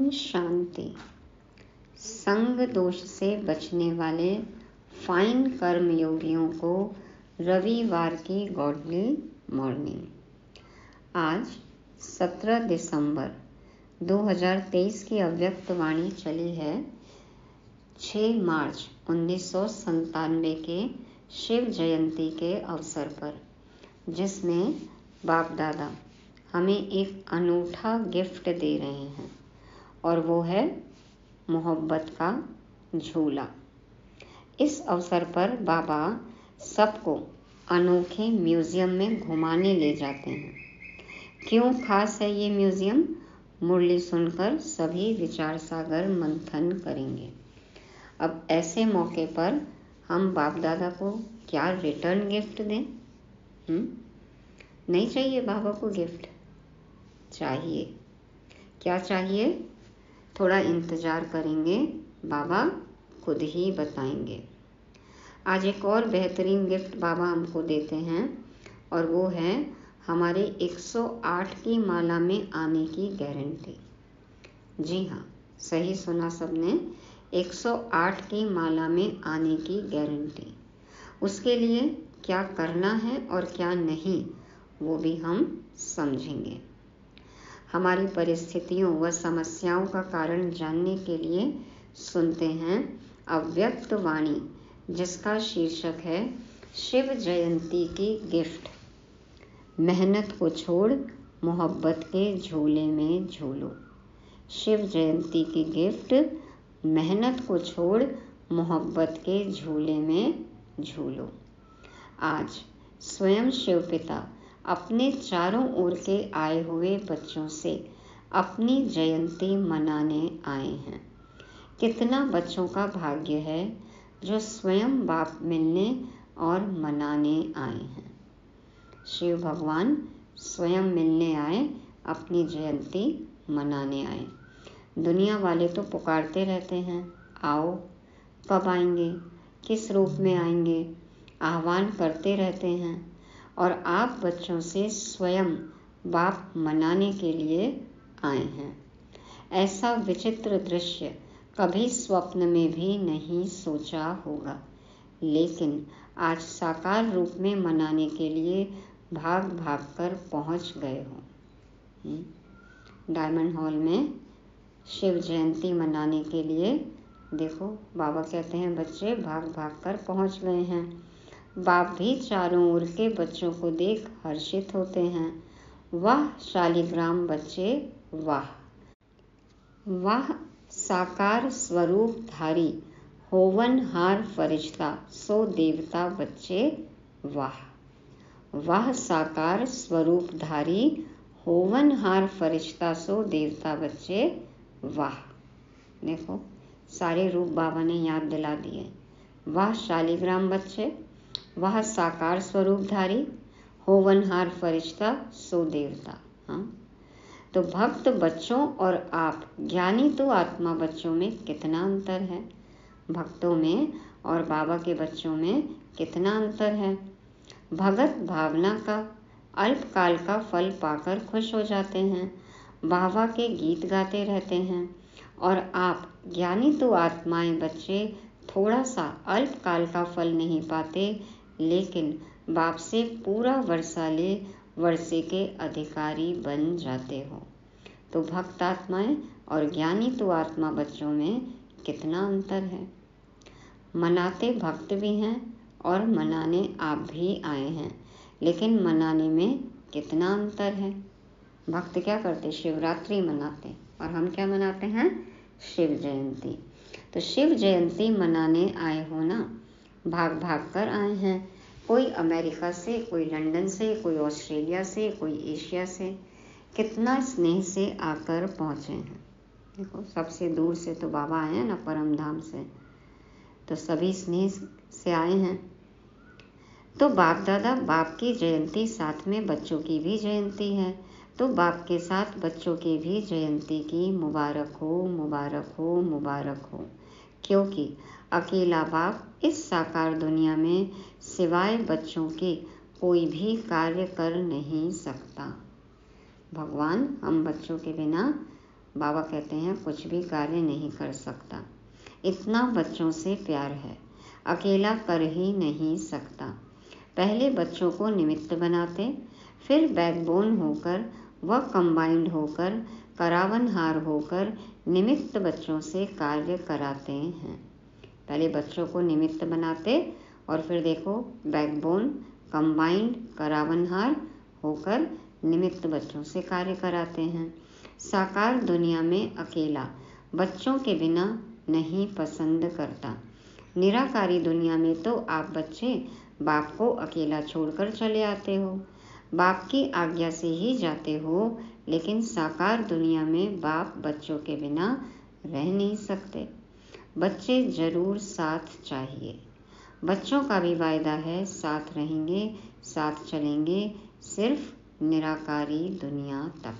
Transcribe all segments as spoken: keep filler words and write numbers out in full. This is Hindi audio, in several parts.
ओम शांति। संग दोष से बचने वाले फाइन कर्म योगियों को रविवार की गॉडली मॉर्निंग। आज सत्रह दिसंबर दो हज़ार तेईस की अव्यक्त वाणी चली है छह मार्च उन्नीस सौ संतानवे के शिव जयंती के अवसर पर, जिसमें बाप दादा हमें एक अनूठा गिफ्ट दे रहे हैं और वो है मोहब्बत का झूला। इस अवसर पर बाबा सबको अनोखे म्यूजियम में घुमाने ले जाते हैं। क्यों खास है ये म्यूजियम? मुरली सुनकर सभी विचार सागर मंथन करेंगे। अब ऐसे मौके पर हम बाप दादा को क्या रिटर्न गिफ्ट दें? हुँ? नहीं चाहिए बाबा को गिफ्ट? चाहिए। क्या चाहिए? थोड़ा इंतज़ार करेंगे, बाबा खुद ही बताएंगे। आज एक और बेहतरीन गिफ्ट बाबा हमको देते हैं और वो है हमारे एक सौ आठ की माला में आने की गारंटी। जी हाँ, सही सुना सबने, एक सौ आठ की माला में आने की गारंटी। उसके लिए क्या करना है और क्या नहीं, वो भी हम समझेंगे। हमारी परिस्थितियों व समस्याओं का कारण जानने के लिए सुनते हैं अव्यक्त वाणी, जिसका शीर्षक है शिव जयंती की गिफ्ट। मेहनत को छोड़ मोहब्बत के झूले में झूलो। शिव जयंती की गिफ्ट, मेहनत को छोड़ मोहब्बत के झूले में झूलो। आज स्वयं शिव पिता अपने चारों ओर के आए हुए बच्चों से अपनी जयंती मनाने आए हैं। कितना बच्चों का भाग्य है जो स्वयं बाप मिलने और मनाने आए हैं। शिव भगवान स्वयं मिलने आए, अपनी जयंती मनाने आए। दुनिया वाले तो पुकारते रहते हैं, आओ, कब आएंगे, किस रूप में आएंगे, आह्वान करते रहते हैं, और आप बच्चों से स्वयं बाप मनाने के लिए आए हैं। ऐसा विचित्र दृश्य कभी स्वप्न में भी नहीं सोचा होगा, लेकिन आज साकार रूप में मनाने के लिए भाग भाग कर पहुँच गए हो। डायमंड हॉल में शिव जयंती मनाने के लिए देखो, बाबा कहते हैं बच्चे भाग भाग कर पहुँच गए हैं। बाप भी चारों ओर के बच्चों को देख हर्षित होते हैं। वाह शालिग्राम बच्चे, वाह वाह साकार स्वरूपधारी होवनहार फरिश्ता सो देवता बच्चे, वाह वाह साकार स्वरूपधारी होवनहार फरिश्ता सो देवता बच्चे, वाह। देखो, सारे रूप बाबा ने याद दिला दिए। वाह शालिग्राम बच्चे, वह साकार स्वरूपधारी होवनहार फरिश्ता सो देवता। हाँ, तो भक्त बच्चों और आप ज्ञानी तो आत्मा बच्चों में कितना अंतर है। भक्तों में और बाबा के बच्चों में कितना अंतर है। भगत भावना का अल्पकाल का फल पाकर खुश हो जाते हैं, बाबा के गीत गाते रहते हैं, और आप ज्ञानी तो आत्माएं बच्चे थोड़ा सा अल्पकाल का फल नहीं पाते, लेकिन बाप से पूरा वर्षा ले वर्षे के अधिकारी बन जाते हो। तो भक्त आत्माएं और ज्ञानी तो आत्मा बच्चों में कितना अंतर है। मनाते भक्त भी हैं और मनाने आप भी आए हैं, लेकिन मनाने में कितना अंतर है। भक्त क्या करते? शिवरात्रि मनाते, और हम क्या मनाते हैं? शिव जयंती। तो शिव जयंती मनाने आए हो ना, भाग भाग कर आए हैं। कोई अमेरिका से, कोई लंदन से, कोई ऑस्ट्रेलिया से, कोई एशिया से, कितना स्नेह से आकर पहुँचे हैं। देखो, सबसे दूर से तो बाबा आए हैं ना, परम धाम से, तो सभी स्नेह से आए हैं। तो बाप दादा, बाप की जयंती साथ में बच्चों की भी जयंती है, तो बाप के साथ बच्चों की भी जयंती की मुबारक हो, मुबारक हो, मुबारक हो। क्योंकि अकेला बाप इस साकार दुनिया में सिवाय बच्चों के कोई भी कार्य कर नहीं सकता। भगवान हम बच्चों के बिना बाबा कहते हैं कुछ भी कार्य नहीं कर सकता, इतना बच्चों से प्यार है, अकेला कर ही नहीं सकता। पहले बच्चों को निमित्त बनाते, फिर बैकबोन होकर व कंबाइंड होकर करावनहार होकर निमित्त बच्चों से कार्य कराते हैं। पहले बच्चों को निमित्त बनाते और फिर देखो बैकबोन कंबाइंड करावनहार होकर निमित्त बच्चों से कार्य कराते हैं। साकार दुनिया में अकेला बच्चों के बिना नहीं पसंद करता। निराकारी दुनिया में तो आप बच्चे बाप को अकेला छोड़कर चले आते हो, बाप की आज्ञा से ही जाते हो, लेकिन साकार दुनिया में बाप बच्चों के बिना रह नहीं सकते। बच्चे जरूर साथ चाहिए। बच्चों का भी वायदा है साथ रहेंगे, साथ चलेंगे, सिर्फ निराकारी दुनिया तक।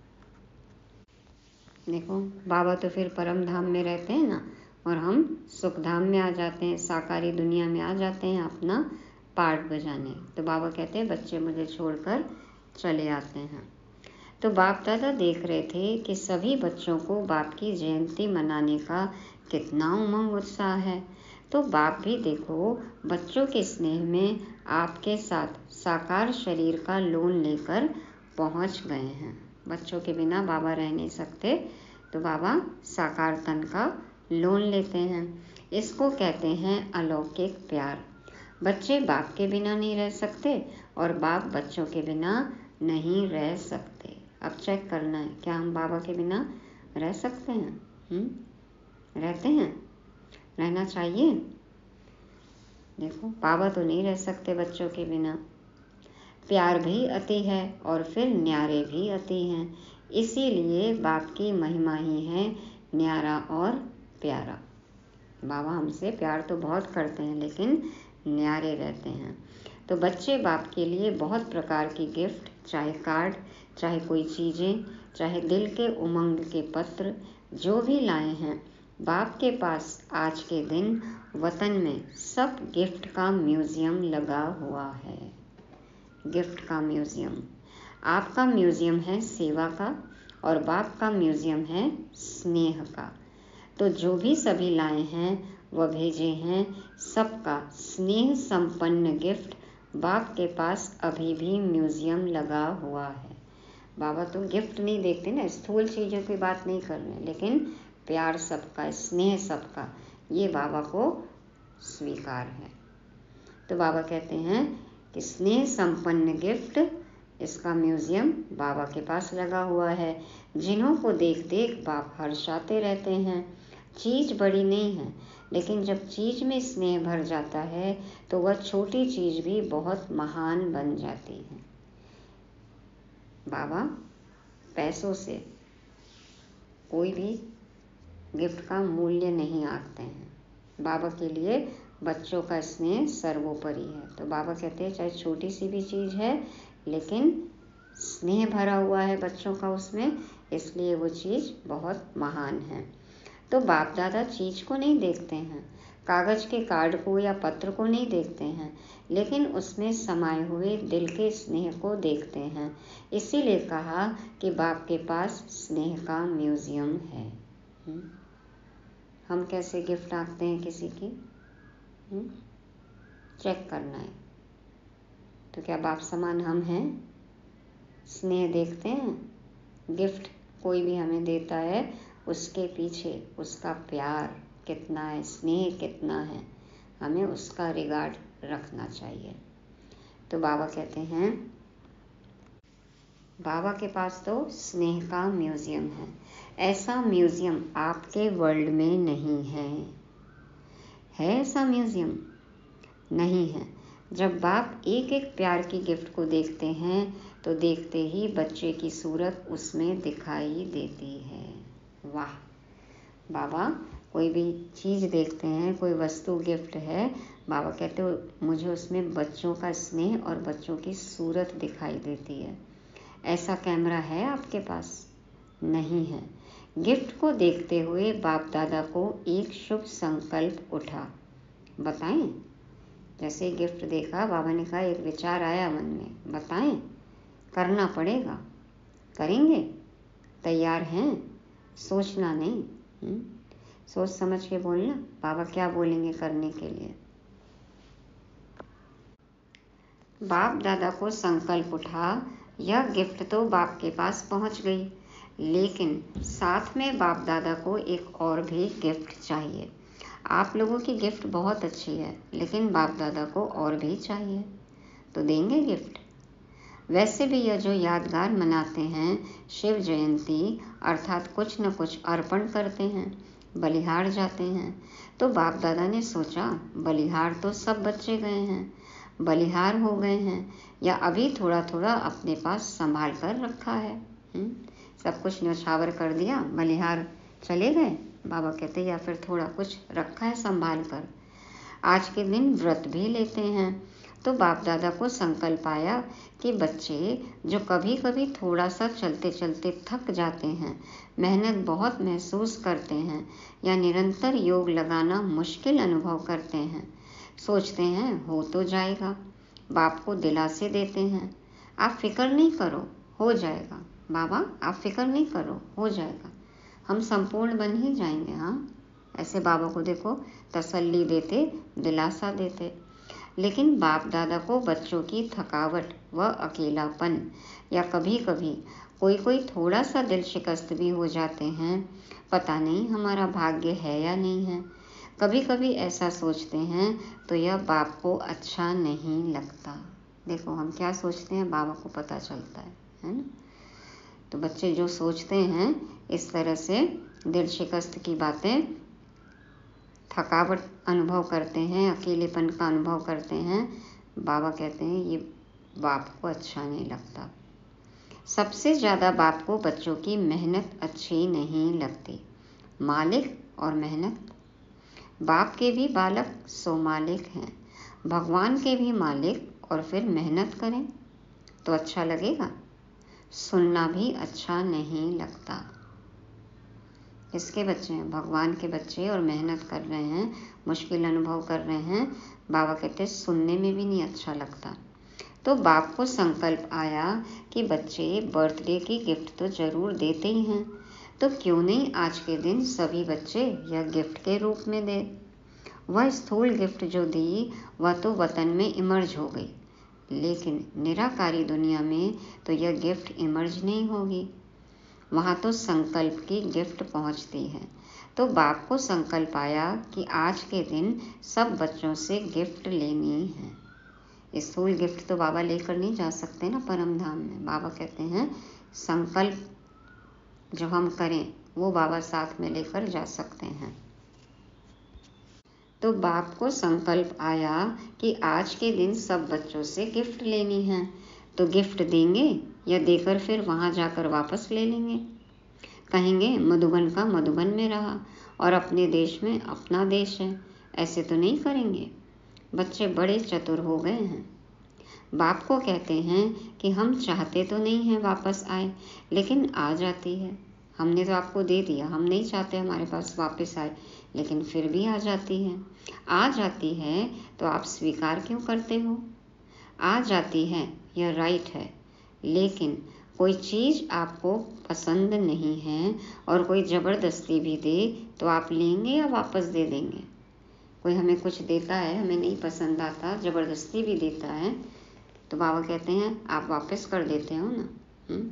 देखो बाबा तो फिर परम धाम में रहते हैं ना, और हम सुख धाम में आ जाते हैं, साकारी दुनिया में आ जाते हैं अपना पार्ट बजाने। तो बाबा कहते हैं बच्चे मुझे छोड़कर चले आते हैं। तो बाप दादा देख रहे थे कि सभी बच्चों को बाप की जयंती मनाने का कितना उमंग उत्साह है। तो बाप भी देखो बच्चों के स्नेह में आपके साथ साकार शरीर का लोन लेकर पहुंच गए हैं। बच्चों के बिना बाबा रह नहीं सकते, तो बाबा साकार तन का लोन लेते हैं। इसको कहते हैं अलौकिक प्यार। बच्चे बाप के बिना नहीं रह सकते और बाप बच्चों के बिना नहीं रह सकते। अब चेक करना है क्या हम बाबा के बिना रह सकते हैं? हुँ? रहते हैं? रहना चाहिए। देखो बाबा तो नहीं रह सकते बच्चों के बिना। प्यार भी अति है और फिर न्यारे भी अति हैं, इसीलिए बाप की महिमा ही है न्यारा और प्यारा। बाबा हमसे प्यार तो बहुत करते हैं लेकिन न्यारे रहते हैं। तो बच्चे बाप के लिए बहुत प्रकार की गिफ्ट, चाहे कार्ड, चाहे कोई चीज़ें, चाहे दिल के उमंग के पत्र, जो भी लाए हैं, बाप के पास आज के दिन वतन में सब गिफ्ट का म्यूज़ियम लगा हुआ है। गिफ्ट का म्यूज़ियम। आपका म्यूज़ियम है सेवा का और बाप का म्यूज़ियम है स्नेह का। तो जो भी सभी लाए हैं वह भेजे हैं, सबका स्नेह संपन्न गिफ्ट बाप के पास अभी भी म्यूज़ियम लगा हुआ है। बाबा तो गिफ्ट नहीं देखते ना, स्थूल चीज़ों की बात नहीं कर रहे, लेकिन प्यार सबका, स्नेह सबका, ये बाबा को स्वीकार है। तो बाबा कहते हैं कि स्नेह संपन्न गिफ्ट, इसका म्यूज़ियम बाबा के पास लगा हुआ है। जिन्हों को देख देख बाप हर्षाते रहते हैं। चीज़ बड़ी नहीं है, लेकिन जब चीज़ में स्नेह भर जाता है तो वह छोटी चीज़ भी बहुत महान बन जाती है। बाबा पैसों से कोई भी गिफ्ट का मूल्य नहीं आंकते हैं। बाबा के लिए बच्चों का स्नेह सर्वोपरि है। तो बाबा कहते हैं चाहे छोटी सी भी चीज़ है, लेकिन स्नेह भरा हुआ है बच्चों का उसमें, इसलिए वो चीज़ बहुत महान है। तो बाप दादा चीज़ को नहीं देखते हैं, कागज़ के कार्ड को या पत्र को नहीं देखते हैं, लेकिन उसमें समाये हुए दिल के स्नेह को देखते हैं। इसीलिए कहा कि बाप के पास स्नेह का म्यूज़ियम है। हुँ? हम कैसे गिफ्ट आंकते हैं किसी की? हुँ? चेक करना है। तो क्या बाप समान हम हैं? स्नेह देखते हैं? गिफ्ट कोई भी हमें देता है, उसके पीछे उसका प्यार कितना है, स्नेह कितना है, हमें उसका रिगार्ड रखना चाहिए। तो बाबा कहते हैं बाबा के पास तो स्नेह का म्यूज़ियम है। ऐसा म्यूज़ियम आपके वर्ल्ड में नहीं है। है ऐसा म्यूज़ियम? नहीं है। जब बाप एक एक प्यार की गिफ्ट को देखते हैं तो देखते ही बच्चे की सूरत उसमें दिखाई देती है। वाह! बाबा कोई भी चीज़ देखते हैं, कोई वस्तु गिफ्ट है, बाबा कहते हो मुझे उसमें बच्चों का स्नेह और बच्चों की सूरत दिखाई देती है। ऐसा कैमरा है आपके पास? नहीं है। गिफ्ट को देखते हुए बाप दादा को एक शुभ संकल्प उठा। बताएं? जैसे गिफ्ट देखा, बाबा ने कहा एक विचार आया मन में, बताएं? करना पड़ेगा। करेंगे? तैयार हैं? सोचना नहीं। हुँ? सोच समझ के बोलना, बाबा क्या बोलेंगे करने के लिए। बाप दादा को संकल्प उठा, यह गिफ्ट तो बाप के पास पहुंच गई, लेकिन साथ में बाप दादा को एक और भी गिफ्ट चाहिए। आप लोगों की गिफ्ट बहुत अच्छी है, लेकिन बाप दादा को और भी चाहिए, तो देंगे गिफ्ट। वैसे भी यह जो यादगार मनाते हैं शिव जयंती, अर्थात कुछ न कुछ अर्पण करते हैं, बलिहार जाते हैं, तो बाप दादा ने सोचा बलिहार तो सब बच्चे गए हैं, बलिहार हो गए हैं, या अभी थोड़ा थोड़ा अपने पास संभाल कर रखा है। हुँ? सब कुछ न्यौछावर कर दिया, बलिहार चले गए। बाबा कहते या फिर थोड़ा कुछ रखा है संभाल कर। आज के दिन व्रत भी लेते हैं, तो बाप दादा को संकल्प आया कि बच्चे जो कभी कभी थोड़ा सा चलते चलते थक जाते हैं, मेहनत बहुत महसूस करते हैं, या निरंतर योग लगाना मुश्किल अनुभव करते हैं, सोचते हैं हो तो जाएगा, बाप को दिलासे देते हैं, आप फिक्र नहीं करो, हो जाएगा। बाबा आप फिक्र नहीं करो, हो जाएगा, हम संपूर्ण बन ही जाएंगे। हाँ, ऐसे बाबा को देखो तसल्ली देते, दिलासा देते। लेकिन बाप दादा को बच्चों की थकावट व अकेलापन, या कभी कभी कोई कोई थोड़ा सा दिल शिकस्त भी हो जाते हैं, पता नहीं हमारा भाग्य है या नहीं है, कभी कभी ऐसा सोचते हैं, तो यह बाप को अच्छा नहीं लगता। देखो हम क्या सोचते हैं बाबा को पता चलता है, है ना। तो बच्चे जो सोचते हैं इस तरह से दिल शिकस्त की बातें, थकावट अनुभव करते हैं, अकेलेपन का अनुभव करते हैं, बाबा कहते हैं ये बाप को अच्छा नहीं लगता। सबसे ज़्यादा बाप को बच्चों की मेहनत अच्छी नहीं लगती। मालिक और मेहनत, बाप के भी बालक सो मालिक हैं, भगवान के भी मालिक, और फिर मेहनत करें तो अच्छा लगेगा, सुनना भी अच्छा नहीं लगता। किसके बच्चे हैं? भगवान के बच्चे, और मेहनत कर रहे हैं, मुश्किल अनुभव कर रहे हैं, बाबा कहते हैं सुनने में भी नहीं अच्छा लगता। तो बाप को संकल्प आया कि बच्चे बर्थडे की गिफ्ट तो जरूर देते ही हैं, तो क्यों नहीं आज के दिन सभी बच्चे यह गिफ्ट के रूप में दे। वह स्थूल गिफ्ट जो दी वह तो वतन में इमर्ज हो गई, लेकिन निराकारी दुनिया में तो यह गिफ्ट इमर्ज नहीं होगी, वहाँ तो संकल्प की गिफ्ट पहुँचती है। तो बाप को संकल्प आया कि आज के दिन सब बच्चों से गिफ्ट लेनी है। स्थूल गिफ्ट तो बाबा लेकर नहीं जा सकते ना परम धाम में। बाबा कहते हैं संकल्प जो हम करें वो बाबा साथ में लेकर जा सकते हैं। तो बाप को संकल्प आया कि आज के दिन सब बच्चों से गिफ्ट लेनी है, तो गिफ्ट देंगे या देकर फिर वहाँ जाकर वापस ले लेंगे। कहेंगे मधुबन का मधुबन में रहा और अपने देश में अपना देश है, ऐसे तो नहीं करेंगे। बच्चे बड़े चतुर हो गए हैं। बाप को कहते हैं कि हम चाहते तो नहीं हैं वापस आए, लेकिन आ जाती है। हमने तो आपको दे दिया, हम नहीं चाहते हमारे पास वापस आए, लेकिन फिर भी आ जाती है। आ जाती है तो आप स्वीकार क्यों करते हो? आ जाती है, यह राइट है, लेकिन कोई चीज़ आपको पसंद नहीं है और कोई ज़बरदस्ती भी दे तो आप लेंगे या वापस दे देंगे? कोई हमें कुछ देता है, हमें नहीं पसंद आता, ज़बरदस्ती भी देता है, तो बाबा कहते हैं आप वापस कर देते हो ना, हुँ?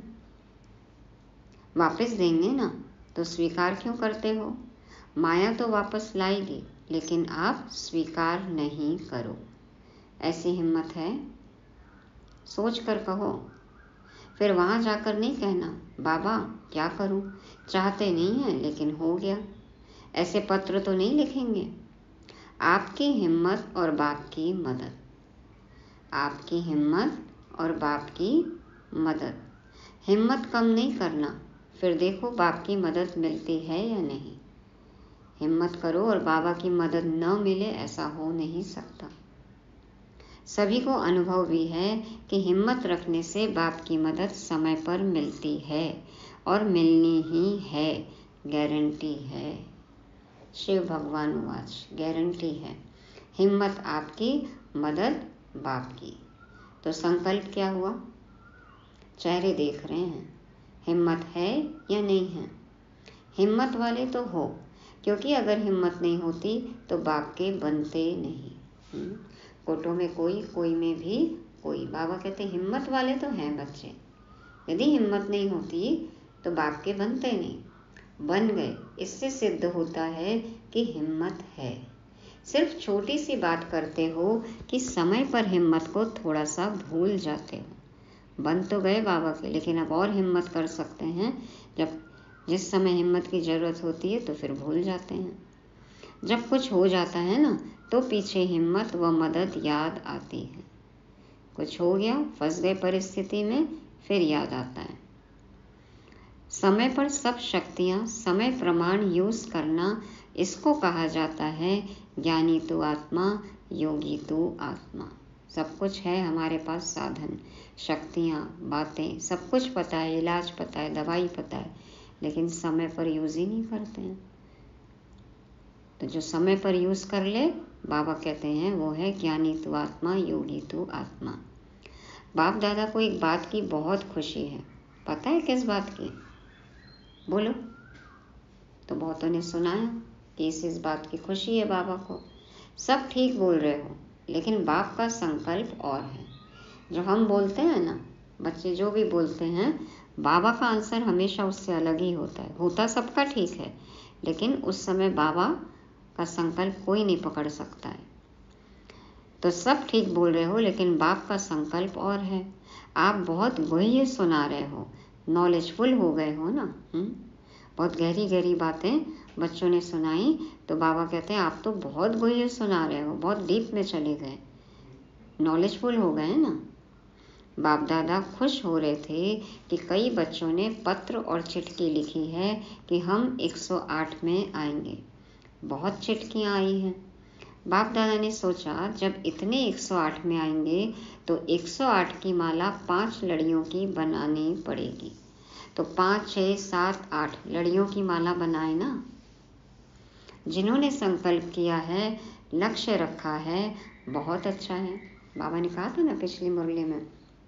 वापस देंगे ना, तो स्वीकार क्यों करते हो? माया तो वापस लाएगी, लेकिन आप स्वीकार नहीं करो। ऐसी हिम्मत है? सोच कर कहो। फिर वहाँ जाकर नहीं कहना बाबा क्या करूँ, चाहते नहीं हैं लेकिन हो गया। ऐसे पत्र तो नहीं लिखेंगे। आपकी हिम्मत और बाप की मदद, आपकी हिम्मत और बाप की मदद। हिम्मत कम नहीं करना, फिर देखो बाप की मदद मिलती है या नहीं। हिम्मत करो और बाबा की मदद न मिले, ऐसा हो नहीं सकता। सभी को अनुभव भी है कि हिम्मत रखने से बाप की मदद समय पर मिलती है और मिलनी ही है, गारंटी है। शिव भगवान वाच, गारंटी है। हिम्मत आपकी, मदद बाप की। तो संकल्प क्या हुआ? चेहरे देख रहे हैं, हिम्मत है या नहीं है? हिम्मत वाले तो हो, क्योंकि अगर हिम्मत नहीं होती तो बाप के बनते नहीं। कोटों में कोई, कोई में भी कोई। बाबा कहते हिम्मत वाले तो हैं बच्चे, यदि हिम्मत नहीं होती तो बाप के बनते नहीं। बन गए, इससे सिद्ध होता है कि हिम्मत है। सिर्फ छोटी सी बात करते हो कि समय पर हिम्मत को थोड़ा सा भूल जाते हो। बन तो गए बाबा के, लेकिन अब और हिम्मत कर सकते हैं। जब जिस समय हिम्मत की ज़रूरत होती है तो फिर भूल जाते हैं। जब कुछ हो जाता है ना, तो पीछे हिम्मत व मदद याद आती है। कुछ हो गया, फंस गए परिस्थिति में, फिर याद आता है। समय पर सब शक्तियाँ समय प्रमाण यूज करना, इसको कहा जाता है ज्ञानी तू आत्मा, योगी तू आत्मा। सब कुछ है हमारे पास, साधन, शक्तियाँ, बातें, सब कुछ पता है, इलाज पता है, दवाई पता है, लेकिन समय पर यूज़ ही नहीं करते हैं। तो जो समय पर यूज़ कर ले, बाबा कहते हैं वो है ज्ञानी तू आत्मा, योगी तू आत्मा। बाप दादा को एक बात की बहुत खुशी है। पता है किस बात की? बोलो। तो बहुतों ने सुना है कि इस इस बात की खुशी है बाबा को। सब ठीक बोल रहे हो, लेकिन बाप का संकल्प और है। जो हम बोलते हैं ना, बच्चे जो भी बोलते हैं, बाबा का आंसर हमेशा उससे अलग ही होता है। होता सबका ठीक है, लेकिन उस समय बाबा का संकल्प कोई नहीं पकड़ सकता है। तो सब ठीक बोल रहे हो, लेकिन बाप का संकल्प और है। आप बहुत गुह्य सुना रहे हो, नॉलेजफुल हो गए हो ना। हुँ? बहुत गहरी गहरी बातें बच्चों ने सुनाई, तो बाबा कहते हैं आप तो बहुत गुह्य सुना रहे हो, बहुत डीप में चले गए, नॉलेजफुल हो गए ना। बाप दादा खुश हो रहे थे कि कई बच्चों ने पत्र और चिट्ठी लिखी है कि हम एक सौ आठ में आएंगे। बहुत चिट्ठियाँ आई हैं। बाप दादा ने सोचा जब इतने एक सौ आठ में आएंगे तो एक सौ आठ की माला पांच लड़ियों की बनानी पड़ेगी। तो पाँच, छः, सात, आठ लड़ियों की माला बनाए ना। जिन्होंने संकल्प किया है, लक्ष्य रखा है, बहुत अच्छा है। बाबा ने कहा था ना पिछली मुरली में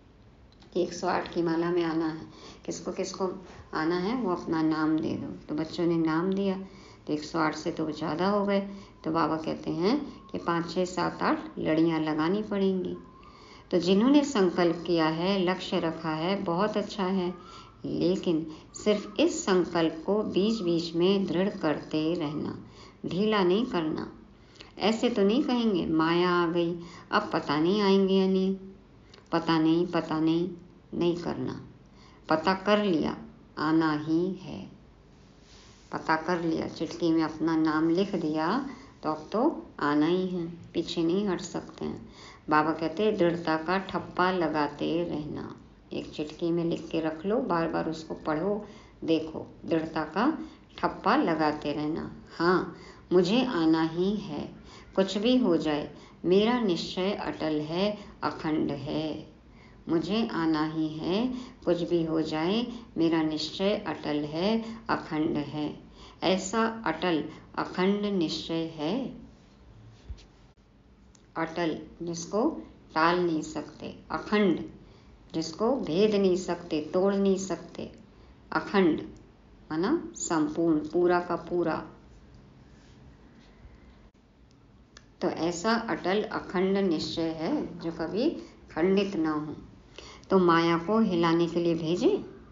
कि एक सौ आठ की माला में आना है। किसको किसको आना है वो अपना नाम दे दो। तो बच्चों ने नाम दिया, तो एक सौ आठ से तो ज़्यादा हो गए। तो बाबा कहते हैं कि पाँच, छः, सात, आठ लड़ियाँ लगानी पड़ेंगी। तो जिन्होंने संकल्प किया है, लक्ष्य रखा है, बहुत अच्छा है, लेकिन सिर्फ इस संकल्प को बीच बीच में दृढ़ करते रहना, ढीला नहीं करना। ऐसे तो नहीं कहेंगे माया आ गई, अब पता नहीं आएंगे या नहीं, पता नहीं पता नहीं नहीं करना। पता कर लिया, आना ही है। पता कर लिया, चिट्ठी में अपना नाम लिख दिया, तो अब तो आना ही है, पीछे नहीं हट सकते हैं। बाबा कहते हैं दृढ़ता का ठप्पा लगाते रहना। एक चिट्ठी में लिख के रख लो, बार बार उसको पढ़ो, देखो, दृढ़ता का ठप्पा लगाते रहना। हाँ, मुझे आना ही है, कुछ भी हो जाए, मेरा निश्चय अटल है, अखंड है। मुझे आना ही है, कुछ भी हो जाए, मेरा निश्चय अटल है, अखंड है। ऐसा अटल अखंड निश्चय है, अटल जिसको टाल नहीं सकते, अखंड जिसको भेद नहीं सकते, तोड़ नहीं सकते, अखंड माना संपूर्ण, पूरा का पूरा। तो ऐसा अटल अखंड निश्चय है जो कभी खंडित ना हो। तो माया को हिलाने के लिए भेजे?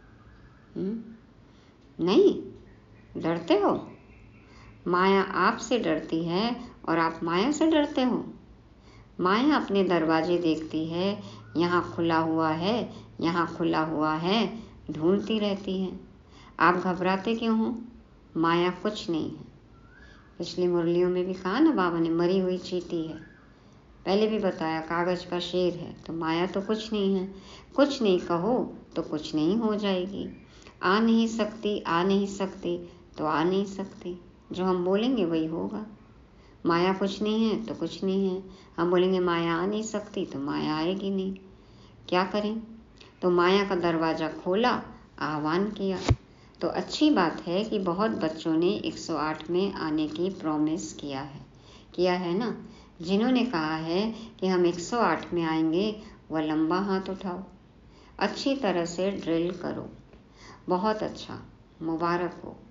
नहीं, डरते हो? माया आपसे डरती है और आप माया से डरते हो। माया अपने दरवाजे देखती है, यहाँ खुला हुआ है, यहाँ खुला हुआ है, ढूंढती रहती है। आप घबराते क्यों हो? माया कुछ नहीं है। पिछली मुरलियों में भी कहा ना बाबा ने, मरी हुई चींटी है। पहले भी बताया कागज का शेर है। तो माया तो कुछ नहीं है। कुछ नहीं कहो तो कुछ नहीं हो जाएगी। आ नहीं सकती, आ नहीं सकती तो आ नहीं सकती। जो हम बोलेंगे वही होगा। माया कुछ नहीं है तो कुछ नहीं है। हम बोलेंगे माया आ नहीं सकती तो माया आएगी नहीं। क्या करें? तो माया का दरवाज़ा खोला, आह्वान किया। तो अच्छी बात है कि बहुत बच्चों ने एक सौ आठ में आने की प्रॉमिस किया है किया है ना। जिन्होंने कहा है कि हम एक सौ आठ में आएंगे, वह लंबा हाथ उठाओ, अच्छी तरह से ड्रिल करो। बहुत अच्छा, मुबारक हो।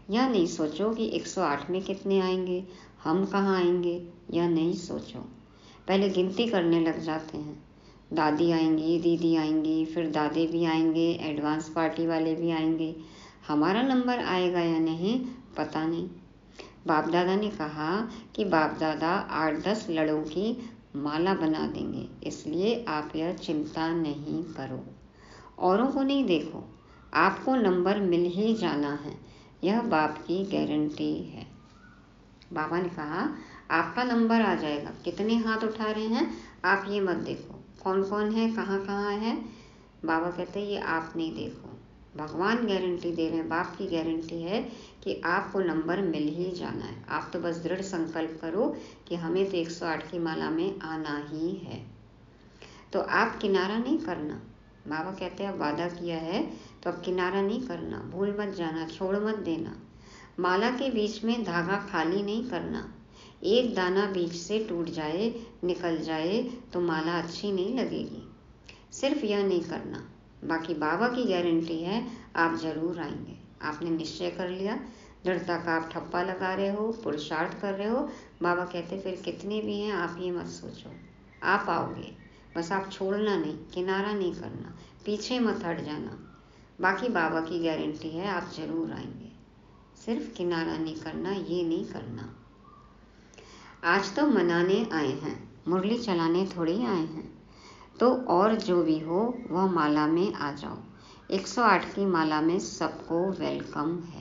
यह नहीं सोचो कि एक सौ आठ में कितने आएंगे, हम कहाँ आएंगे, यह नहीं सोचो। पहले गिनती करने लग जाते हैं। दादी आएंगी, दीदी आएंगी, फिर दादे भी आएंगे, एडवांस पार्टी वाले भी आएंगे। हमारा नंबर आएगा या नहीं पता नहीं। बाप दादा ने कहा कि बाप दादा आठ दस लड़ों की माला बना देंगे, इसलिए आप यह चिंता नहीं करो। औरों को नहीं देखो, आपको नंबर मिल ही जाना है, यह बाप की गारंटी है। बाबा ने कहा आपका नंबर आ जाएगा। कितने हाथ उठा रहे हैं आप ये मत देखो, कौन कौन है, कहाँ कहाँ है। बाबा कहते हैं ये आप नहीं देखो, भगवान गारंटी दे रहे हैं, बाप की गारंटी है कि आपको नंबर मिल ही जाना है। आप तो बस दृढ़ संकल्प करो कि हमें तो एक सौ आठ की माला में आना ही है। तो आप किनारा नहीं करना। बाबा कहते हैं अब वादा किया है तो अब किनारा नहीं करना, भूल मत जाना, छोड़ मत देना। माला के बीच में धागा खाली नहीं करना। एक दाना बीच से टूट जाए, निकल जाए तो माला अच्छी नहीं लगेगी। सिर्फ यह नहीं करना, बाकी बाबा की गारंटी है आप जरूर आएंगे। आपने निश्चय कर लिया, दृढ़ता का आप ठप्पा लगा रहे हो, पुरुषार्थ कर रहे हो। बाबा कहते फिर कितने भी हैं आप ये मत सोचो, आप आओगे। बस आप छोड़ना नहीं, किनारा नहीं करना, पीछे मत हट जाना। बाकी बाबा की गारंटी है आप जरूर आएंगे। सिर्फ किनारा नहीं करना, ये नहीं करना। आज तो मनाने आए हैं, मुरली चलाने थोड़ी आए हैं। तो और जो भी हो वह माला में आ जाओ। एक सौ आठ की माला में सबको वेलकम है।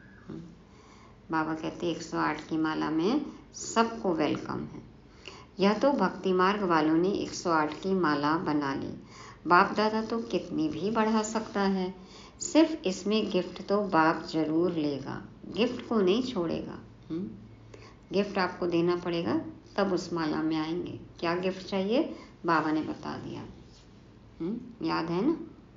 बाबा कहते एक सौ आठ की माला में सबको वेलकम है। यह तो भक्ति मार्ग वालों ने एक सौ आठ की माला बना ली। बाप दादा तो कितनी भी बढ़ा सकता है, सिर्फ इसमें गिफ्ट तो बाप जरूर लेगा, गिफ्ट को नहीं छोड़ेगा। हुँ? गिफ्ट आपको देना पड़ेगा तब उस माला में आएंगे। क्या गिफ्ट चाहिए बाबा ने बता दिया। हुँ? याद है ना,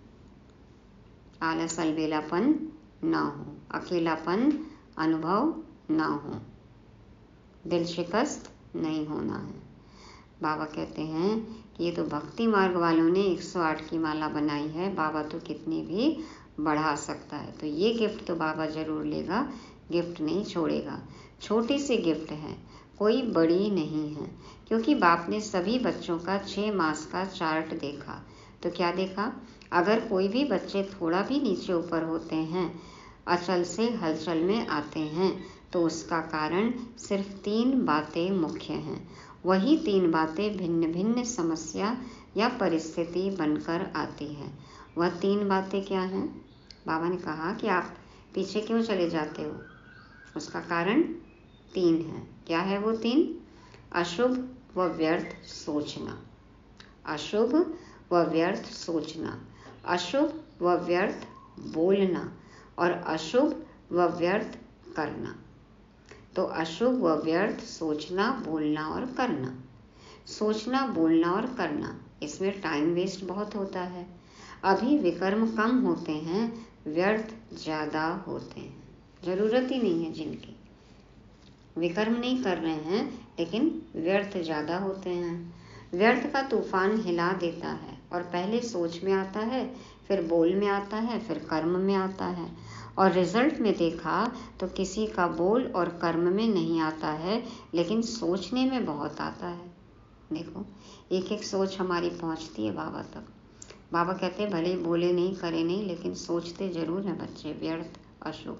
आलस अलबेलापन ना हो, अकेलापन अनुभव ना हो, दिल शिकस्त नहीं होना है। बाबा कहते हैं कि ये तो भक्ति मार्ग वालों ने एक सौ आठ की माला बनाई है, बाबा तो कितनी भी बढ़ा सकता है। तो ये गिफ्ट तो बाबा जरूर लेगा, गिफ्ट नहीं छोड़ेगा। छोटी सी गिफ्ट है, कोई बड़ी नहीं है, क्योंकि बाप ने सभी बच्चों का छः मास का चार्ट देखा। तो क्या देखा, अगर कोई भी बच्चे थोड़ा भी नीचे ऊपर होते हैं, अचल से हलचल में आते हैं, तो उसका कारण सिर्फ तीन बातें मुख्य हैं। वही तीन बातें भिन्न भिन्न समस्या या परिस्थिति बनकर आती हैं। वह तीन बातें क्या हैं? बाबा ने कहा कि आप पीछे क्यों चले जाते हो, उसका कारण तीन है। क्या है वो तीन? अशुभ व व्यर्थ सोचना, अशुभ व व्यर्थ सोचना, अशुभ व व्यर्थ बोलना और अशुभ व व्यर्थ करना। तो अशुभ व व्यर्थ सोचना, बोलना और करना। सोचना, बोलना और करना, इसमें टाइम वेस्ट बहुत होता है। अभी विकर्म कम होते हैं, व्यर्थ ज़्यादा होते हैं। ज़रूरत ही नहीं है जिनकी, विकर्म नहीं कर रहे हैं लेकिन व्यर्थ ज़्यादा होते हैं। व्यर्थ का तूफान हिला देता है और पहले सोच में आता है, फिर बोल में आता है, फिर कर्म में आता है। और रिजल्ट में देखा तो किसी का बोल और कर्म में नहीं आता है, लेकिन सोचने में बहुत आता है। देखो एक एक सोच हमारी पहुंचती है बाबा तक। बाबा कहते हैं भले बोले नहीं, करे नहीं, लेकिन सोचते जरूर हैं बच्चे, व्यर्थ अशुभ।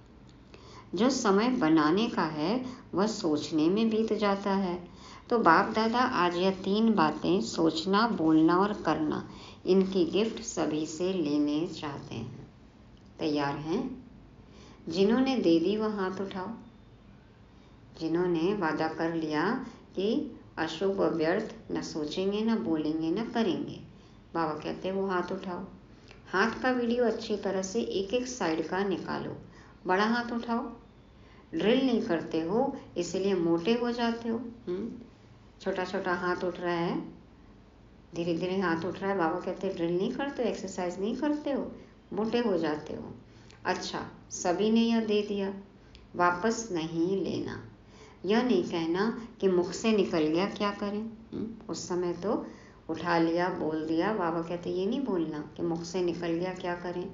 जो समय बनाने का है वह सोचने में बीत जाता है। तो बाप दादा आज यह तीन बातें, सोचना, बोलना और करना, इनकी गिफ्ट सभी से लेने चाहते हैं। तैयार हैं? जिन्होंने दे दी वह हाथ उठाओ। जिन्होंने वादा कर लिया कि अशुभ व व्यर्थ न सोचेंगे, न बोलेंगे, न करेंगे, बाबा कहते हैं वो हाथ उठाओ। हाथ का वीडियो अच्छी तरह से एक एक साइड का निकालो। बड़ा हाथ उठाओ। ड्रिल नहीं करते हो इसलिए मोटे हो जाते हो। छोटा छोटा हाथ उठ रहा है, धीरे धीरे हाथ उठ रहा है। बाबा कहते हैं ड्रिल नहीं करते हो, एक्सरसाइज नहीं करते हो, मोटे हो जाते हो। अच्छा, सभी ने यह दे दिया, वापस नहीं लेना। यह नहीं कहना कि मुख से निकल गया क्या करें। हुँ? उस समय तो उठा लिया, बोल दिया। बाबा कहते ये नहीं बोलना कि मुख से निकल गया क्या करें।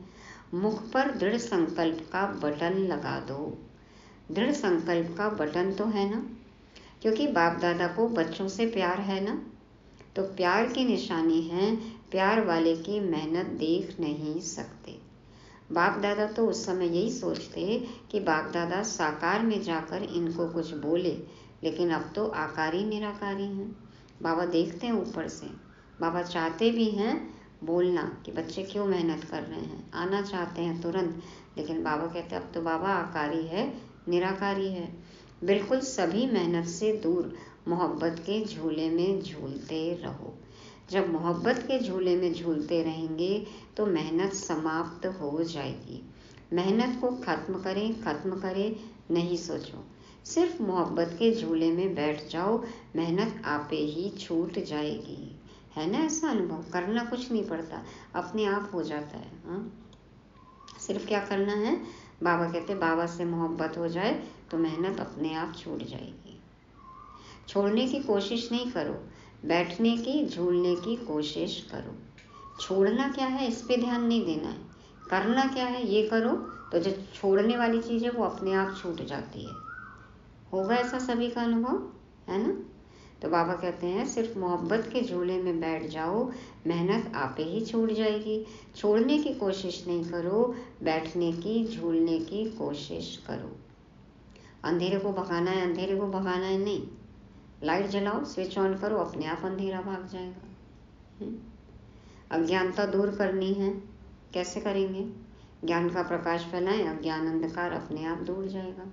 मुख पर दृढ़ संकल्प का बटन लगा दो। दृढ़ संकल्प का बटन तो है ना, क्योंकि बाप दादा को बच्चों से प्यार है ना, तो प्यार की निशानी है प्यार वाले की मेहनत देख नहीं सकते। बाप दादा तो उस समय यही सोचते कि बाप दादा साकार में जाकर इनको कुछ बोले, लेकिन अब तो आकारी निराकारी हैं। बाबा देखते हैं ऊपर से, बाबा चाहते भी हैं बोलना कि बच्चे क्यों मेहनत कर रहे हैं, आना चाहते हैं तुरंत, लेकिन बाबा कहते हैं अब तो बाबा आकारी है, निराकारी है। बिल्कुल सभी मेहनत से दूर मोहब्बत के झूले में झूलते रहो। जब मोहब्बत के झूले में झूलते रहेंगे तो मेहनत समाप्त हो जाएगी। मेहनत को खत्म करें खत्म करें नहीं सोचो, सिर्फ मोहब्बत के झूले में बैठ जाओ, मेहनत आपे ही छूट जाएगी। है ना ऐसा अनुभव? करना कुछ नहीं पड़ता, अपने आप हो जाता है। हाँ, सिर्फ क्या करना है, बाबा कहते बाबा से मोहब्बत हो जाए तो मेहनत अपने आप छूट जाएगी। छोड़ने की कोशिश नहीं करो, बैठने की झूलने की कोशिश करो। छोड़ना क्या है इस पे ध्यान नहीं देना है, करना क्या है ये करो, तो जो छोड़ने वाली चीज़ है वो अपने आप छूट जाती है। होगा ऐसा सभी का अनुभव, है ना? तो बाबा कहते हैं सिर्फ मोहब्बत के झूले में बैठ जाओ, मेहनत आपे ही छूट जाएगी। छोड़ने की कोशिश नहीं करो, बैठने की झूलने की कोशिश करो। अंधेरे को भगाना है, अंधेरे को भगाना है नहीं, लाइट जलाओ, स्विच ऑन करो, अपने आप अंधेरा भाग जाएगा। अज्ञानता दूर करनी है, कैसे करेंगे? ज्ञान का प्रकाश फैलाएं, अज्ञान अंधकार अपने आप दूर जाएगा।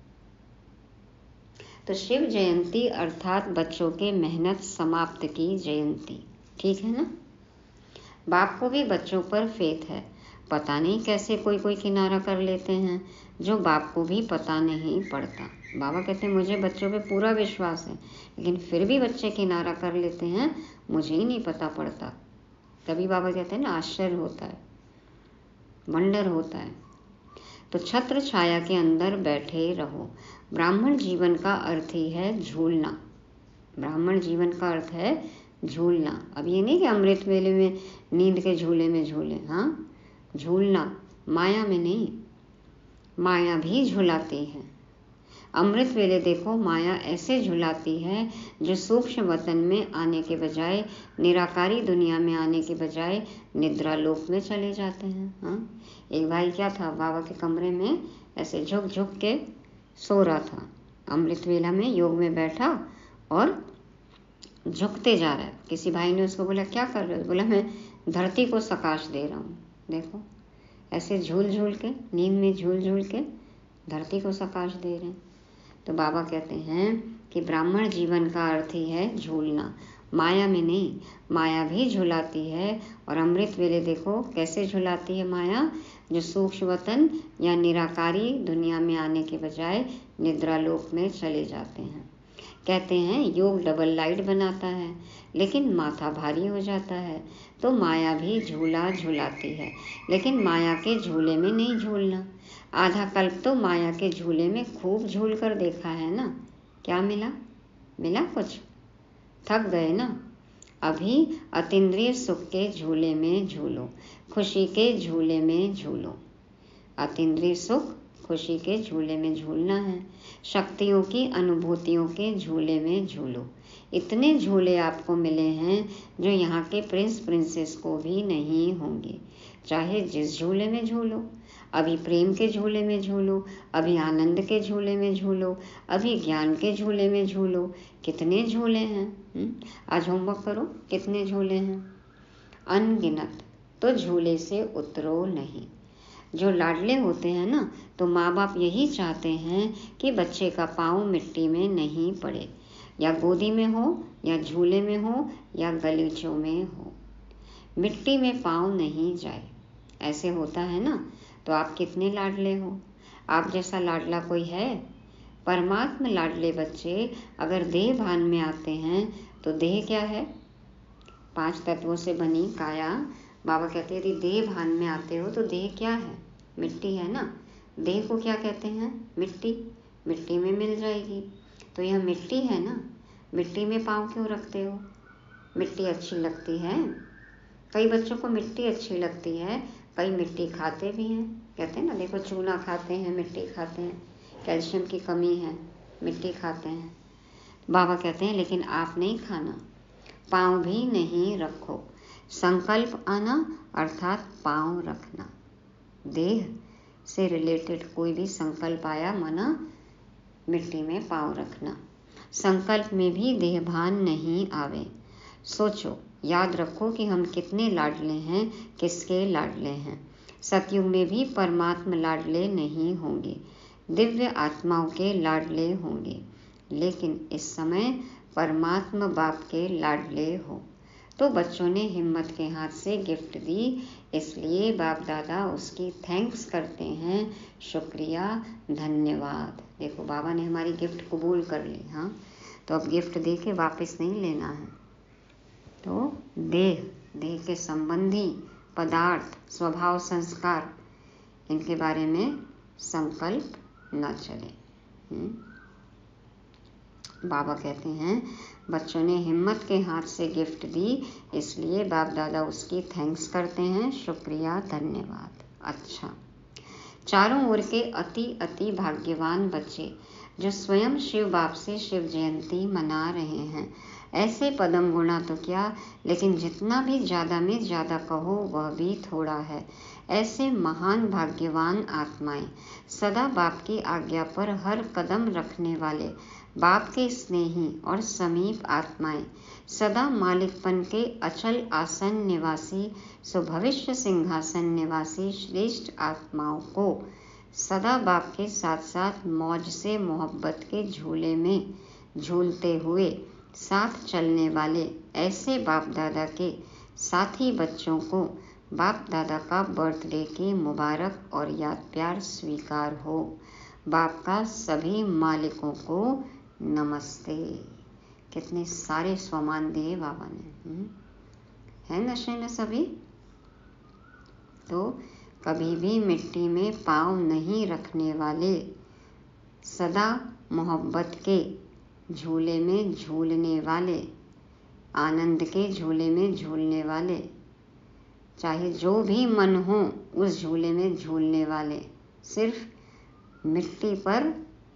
तो शिव जयंती अर्थात बच्चों के मेहनत समाप्त की जयंती, ठीक है ना? बाप को भी बच्चों पर फेथ है, पता नहीं कैसे कोई कोई किनारा कर लेते हैं जो बाप को भी पता नहीं पड़ता। बाबा कहते हैं मुझे बच्चों पे पूरा विश्वास है, लेकिन फिर भी बच्चे किनारा कर लेते हैं, मुझे ही नहीं पता पड़ता। तभी बाबा कहते हैं ना आश्चर्य होता है, वंडर होता है। तो छत्र छाया के अंदर बैठे रहो। ब्राह्मण जीवन का अर्थ ही है झूलना। ब्राह्मण जीवन का अर्थ है झूलना। अब ये नहीं कि अमृत वेले में नींद के झूले में झूले, हाँ, झूलना, माया में नहीं। माया भी झुलाती है। अमृत वेले देखो माया ऐसे झुलाती है जो सूक्ष्म वतन में आने के बजाय, निराकारी दुनिया में आने के बजाय निद्रा लोक में चले जाते हैं। हाँ, एक भाई क्या था, बाबा के कमरे में ऐसे झुक झुक के सो रहा था। अमृत वेला में योग में बैठा और झुकते जा रहा है। किसी भाई ने उसको बोला क्या कर रहे हो? बोला मैं धरती को सकाश दे रहा हूँ। देखो ऐसे झूल झूल के, नींद में झूल झूल के धरती को सकाश दे रहे हैं। तो बाबा कहते हैं कि ब्राह्मण जीवन का अर्थ ही है झूलना, माया में नहीं। माया भी झुलाती है, और अमृत वेले देखो कैसे झुलाती है माया, जो सूक्ष्म वतन या निराकारी दुनिया में आने के बजाय निद्रा लोक में चले जाते हैं। कहते हैं योग डबल लाइट बनाता है, लेकिन माथा भारी हो जाता है। तो माया भी झूला झुलाती है, लेकिन माया के झूले में नहीं झूलना। आधा कल्प तो माया के झूले में खूब झूल कर देखा है ना, क्या मिला? मिला कुछ? थक गए ना? अभी अतीन्द्रिय सुख के झूले में झूलो, खुशी के झूले में झूलो। अतीन्द्रिय सुख, खुशी के झूले में झूलना है। शक्तियों की अनुभूतियों के झूले में झूलो। इतने झूले आपको मिले हैं जो यहाँ के प्रिंस प्रिंसेस को भी नहीं होंगे। चाहे जिस झूले में झूलो, अभी प्रेम के झूले में झूलो, अभी आनंद के झूले में झूलो, अभी ज्ञान के झूले में झूलो। कितने झूले हैं? हुँ? आज होमवर्क करो, कितने झूले हैं? अनगिनत। तो झूले से उतरो नहीं। जो लाडले होते हैं ना, तो माँ बाप यही चाहते हैं कि बच्चे का पाँव मिट्टी में नहीं पड़े, या गोदी में हो, या झूले में हो, या गलीचों में हो, मिट्टी में पाँव नहीं जाए। ऐसे होता है ना। तो आप कितने लाडले हो? आप जैसा लाडला कोई है? परमात्मा लाडले बच्चे अगर देह भान में आते हैं तो देह क्या है? पांच तत्वों से बनी काया। बाबा कहते हैं यदि देह भान में आते हो तो देह क्या है? मिट्टी है ना। देह को क्या कहते हैं? मिट्टी। मिट्टी में मिल जाएगी। तो यह मिट्टी है ना, मिट्टी में पाँव क्यों रखते हो? मिट्टी अच्छी लगती है। कई बच्चों को मिट्टी अच्छी लगती है, कई मिट्टी खाते भी हैं, कहते हैं ना, देखो चूना खाते हैं, मिट्टी खाते हैं, कैल्शियम की कमी है, मिट्टी खाते हैं। बाबा कहते हैं लेकिन आप नहीं खाना, पाँव भी नहीं रखो। संकल्प आना अर्थात पाँव रखना। देह से रिलेटेड कोई भी संकल्प आया, माना मिट्टी में पाँव रखना। संकल्प में भी देहभान नहीं आवे। सोचो, याद रखो कि हम कितने लाडले हैं, किसके लाडले हैं। सतयुग में भी परमात्मा लाडले नहीं होंगे, दिव्य आत्माओं के लाडले होंगे, लेकिन इस समय परमात्मा बाप के लाडले हो। तो बच्चों ने हिम्मत के हाथ से गिफ्ट दी, इसलिए बाप दादा उसकी थैंक्स करते हैं, शुक्रिया, धन्यवाद। देखो बाबा ने हमारी गिफ्ट कबूल कर ली। हाँ, तो अब गिफ्ट दे के वापस नहीं लेना है। तो देह, देह के संबंधी पदार्थ, स्वभाव, संस्कार, इनके बारे में संकल्प न चले। बाबा कहते हैं बच्चों ने हिम्मत के हाथ से गिफ्ट दी, इसलिए बाप दादा उसकी थैंक्स करते हैं, शुक्रिया, धन्यवाद। अच्छा, चारों ओर के अति अति भाग्यवान बच्चे जो स्वयं शिव बाप से शिव जयंती मना रहे हैं, ऐसे पदम गुणा तो क्या, लेकिन जितना भी ज़्यादा में ज़्यादा कहो वह भी थोड़ा है। ऐसे महान भाग्यवान आत्माएं, सदा बाप की आज्ञा पर हर कदम रखने वाले, बाप के स्नेही और समीप आत्माएं, सदा मालिकपन के अचल आसन निवासी, सुभविष्य सिंहासन निवासी श्रेष्ठ आत्माओं को सदा बाप के साथ साथ मौज से मोहब्बत के झूले में झूलते हुए साथ चलने वाले ऐसे बाप दादा के साथी बच्चों को बाप दादा का बर्थडे की मुबारक और याद प्यार स्वीकार हो। बाप का सभी मालिकों को नमस्ते। कितने सारे स्वमान दिए बाबा ने, है नशे में सभी। तो कभी भी मिट्टी में पाँव नहीं रखने वाले, सदा मोहब्बत के झूले में झूलने वाले, आनंद के झूले में झूलने वाले, चाहे जो भी मन हो उस झूले में झूलने वाले, सिर्फ मिट्टी पर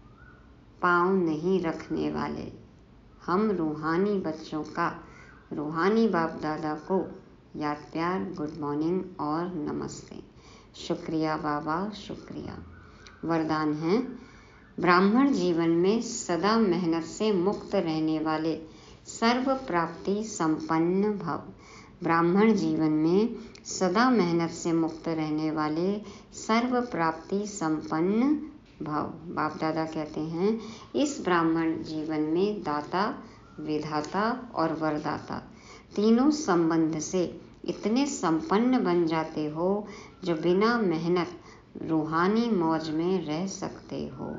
पाँव नहीं रखने वाले। हम रूहानी बच्चों का रूहानी बाप दादा को याद प्यार, गुड मॉर्निंग और नमस्ते। शुक्रिया बाबा, शुक्रिया। वरदान है, ब्राह्मण जीवन में सदा मेहनत से मुक्त रहने वाले सर्व प्राप्ति संपन्न भव। ब्राह्मण जीवन में सदा मेहनत से मुक्त रहने वाले सर्व प्राप्ति संपन्न भव। बाप दादा कहते हैं इस ब्राह्मण जीवन में दाता, विधाता और वरदाता तीनों संबंध से इतने संपन्न बन जाते हो जो बिना मेहनत रूहानी मौज में रह सकते हो।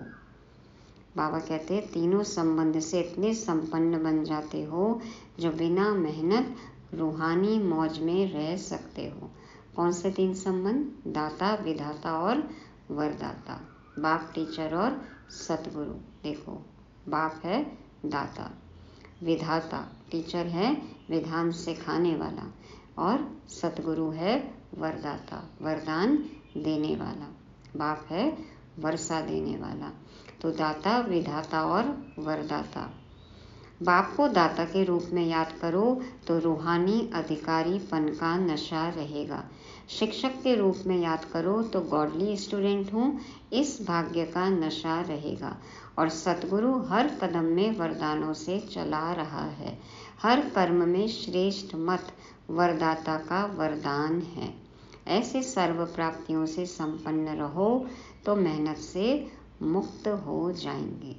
बाबा कहते हैं तीनों संबंध से इतने संपन्न बन जाते हो जो बिना मेहनत रूहानी मौज में रह सकते हो। कौन से तीन संबंध? दाता, विधाता और वरदाता। बाप, टीचर और सतगुरु। देखो, बाप है दाता, विधाता टीचर है विधान सिखाने वाला, और सतगुरु है वरदाता वरदान देने वाला। बाप है वर्षा देने वाला। तो दाता, विधाता और वरदाता। बाप को दाता के रूप में याद करो तो रूहानी अधिकारीपन का नशा रहेगा। शिक्षक के रूप में याद करो तो गॉडली स्टूडेंट हूँ, इस भाग्य का नशा रहेगा। और सतगुरु हर कदम में वरदानों से चला रहा है। हर कर्म में श्रेष्ठ मत वरदाता का वरदान है। ऐसे सर्व प्राप्तियों से संपन्न रहो तो मेहनत से मुक्त हो जाएंगे।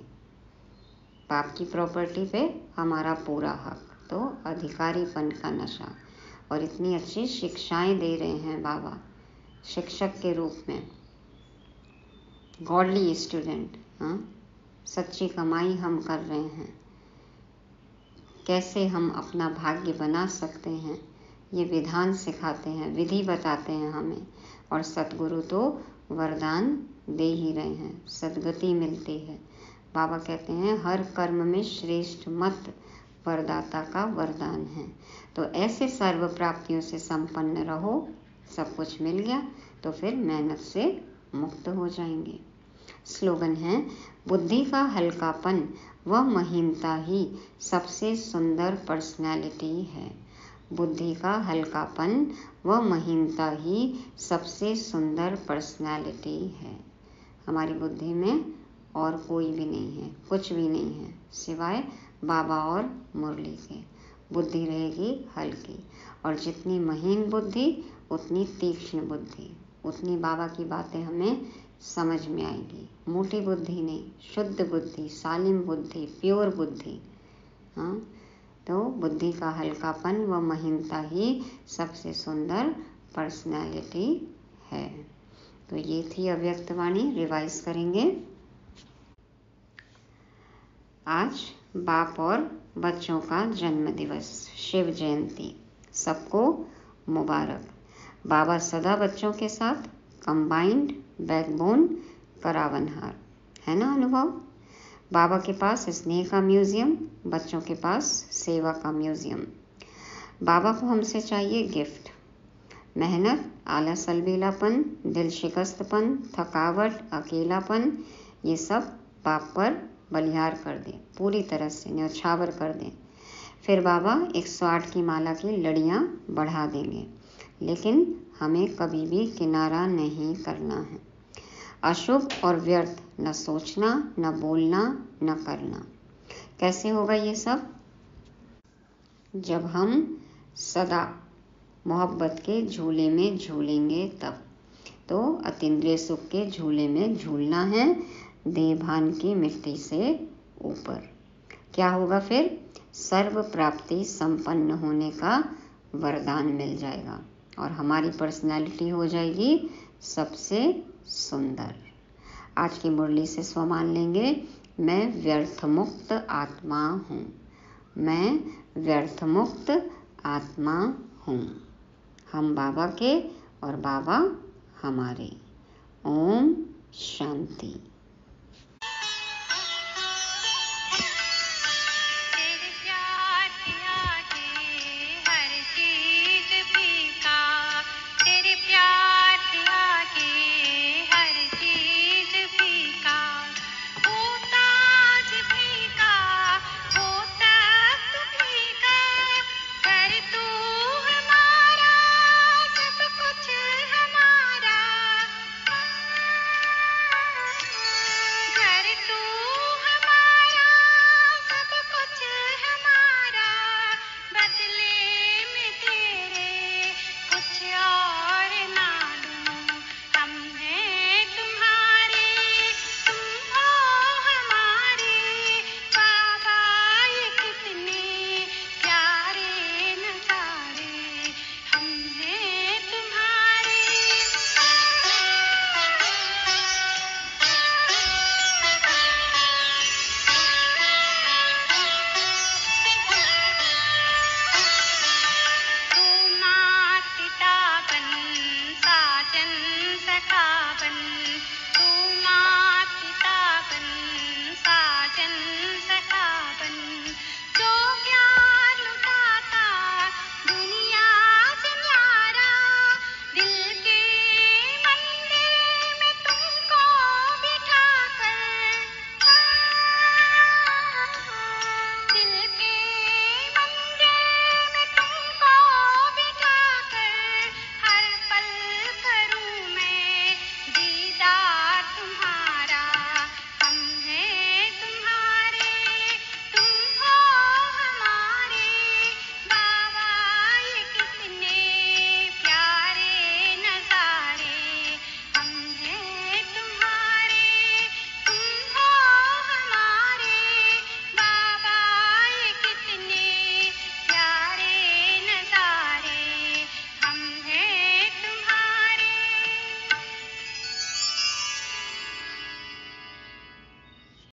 बाप की प्रॉपर्टी पे हमारा पूरा हक, तो अधिकारीपन का नशा। और इतनी अच्छी शिक्षाएं दे रहे हैं बाबा शिक्षक के रूप में। गॉडली स्टूडेंट, हाँ, सच्ची कमाई हम कर रहे हैं। कैसे हम अपना भाग्य बना सकते हैं ये विधान सिखाते हैं, विधि बताते हैं हमें। और सतगुरु तो वरदान दे ही रहे हैं, सद्गति मिलती है। बाबा कहते हैं हर कर्म में श्रेष्ठ मत वरदाता का वरदान है। तो ऐसे सर्व प्राप्तियों से संपन्न रहो, सब कुछ मिल गया तो फिर मेहनत से मुक्त हो जाएंगे। स्लोगन है, बुद्धि का हल्कापन व महीनता ही सबसे सुंदर पर्सनैलिटी है। बुद्धि का हल्कापन व महीनता ही सबसे सुंदर पर्सनैलिटी है। हमारी बुद्धि में और कोई भी नहीं है, कुछ भी नहीं है सिवाय बाबा और मुरली के। बुद्धि रहेगी हल्की, और जितनी महीन बुद्धि उतनी तीक्ष्ण बुद्धि, उतनी बाबा की बातें हमें समझ में आएगी। मोटी बुद्धि नहीं, शुद्ध बुद्धि, सालिम बुद्धि, प्योर बुद्धि। हाँ, तो बुद्धि का हल्कापन व महीनता ही सबसे सुंदर पर्सनैलिटी है। तो ये थी अव्यक्त वाणी। रिवाइज करेंगे। आज बाप और बच्चों का जन्म दिवस, शिव जयंती, सबको मुबारक। बाबा सदा बच्चों के साथ कंबाइंड बैकबोन करावनहार, है ना अनुभव। बाबा के पास स्नेह का म्यूजियम, बच्चों के पास सेवा का म्यूजियम। बाबा को हमसे चाहिए गिफ्ट। मेहनत, आलस, अलबेलापन, दिल शिकस्तपन, थकावट, अकेलापन, ये सब बाप पर बलिहार कर दें, पूरी तरह से न्यौछावर कर दें। फिर बाबा एक सौ आठ की माला की लड़ियाँ बढ़ा देंगे, लेकिन हमें कभी भी किनारा नहीं करना है। अशुभ और व्यर्थ न सोचना, न बोलना, न करना। कैसे होगा ये सब? जब हम सदा मोहब्बत के झूले में झूलेंगे तब। तो अतीन्द्रिय सुख के झूले में झूलना है, देहभान की मिट्टी से ऊपर। क्या होगा फिर? सर्व प्राप्ति संपन्न होने का वरदान मिल जाएगा और हमारी पर्सनैलिटी हो जाएगी सबसे सुंदर। आज की मुरली से स्वमान लेंगे, मैं व्यर्थ मुक्त आत्मा हूँ, मैं व्यर्थ मुक्त आत्मा हूँ। हम बाबा के और बाबा हमारे। ओम शांति।